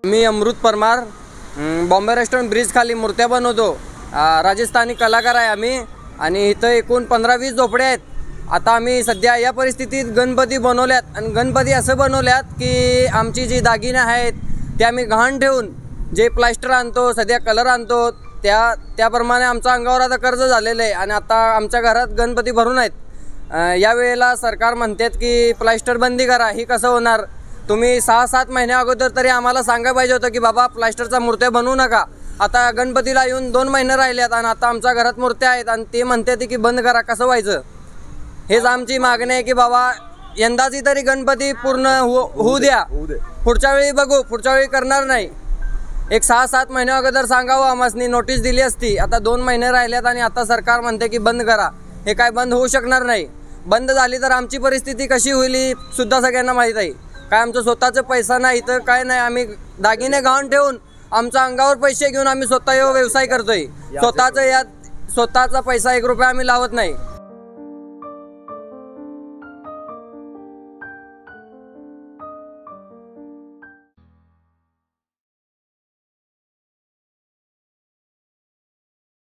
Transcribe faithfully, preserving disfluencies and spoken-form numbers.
मी Amrit Parmar, Bombay restaurant bridge खाली मूर्त्या बनवतो। राजस्थानी कलाकार आहे आम्ही आणि इथं एकूण पंधरा वीस झोपड्या आहेत। आता आम्ही सध्या या परिस्थितीत गणपती बनवल्यात आणि गणपती असं बनवल्यात की आमची जी दागिने आहेत ते आम्ही गहाण ठेवून जे प्लास्टर आणतो, सध्या कलर आणतो, त्या त्याप्रमाणे आमच्या अंगावर आता कर्ज झालेलं आहे आणि आता आमच्या घरात गणपती भरून आहेत। या वेळेला सरकार म्हणतात की प्लास्टर बंदी करा। ही कसं होणार? तुम्ही सहा सात महिन्या अगोदर तरी आम्हाला सांगायला पाहिजे होतं की बाबा प्लास्टरचा मूर्त्या बनवू नका। आता गणपतीला येऊन दोन महिने राहिलेत आणि आता आमच्या घरात मूर्त्या आहेत आणि ते म्हणतात की बंद करा। कसं व्हायचं? हेच आमची मागणी आहे की बाबा यंदाची तरी गणपती पूर्ण होऊ द्या, पुढच्या वेळी बघू, पुढच्या वेळी करणार नाही। एक सहा सात महिन्या अगोदर सांगावं, आम्हाला नोटीस दिली असती। आता दोन महिने राहिलेत आणि आता सरकार म्हणते की बंद करा। हे काय बंद होऊ शकणार नाही। बंद झाली तर आमची परिस्थिती कशी होईल सुद्धा सगळ्यांना माहीत आहे। काय आमचं स्वतःचं पैसा नाही तर काय नाही, आम्ही दागिने गहाण ठेवून आमच्या अंगावर पैसे घेऊन आम्ही स्वतः व्यवसाय करतोय। स्वतःचं यात स्वतःचा पैसा एक रुपया आम्ही लावत नाही।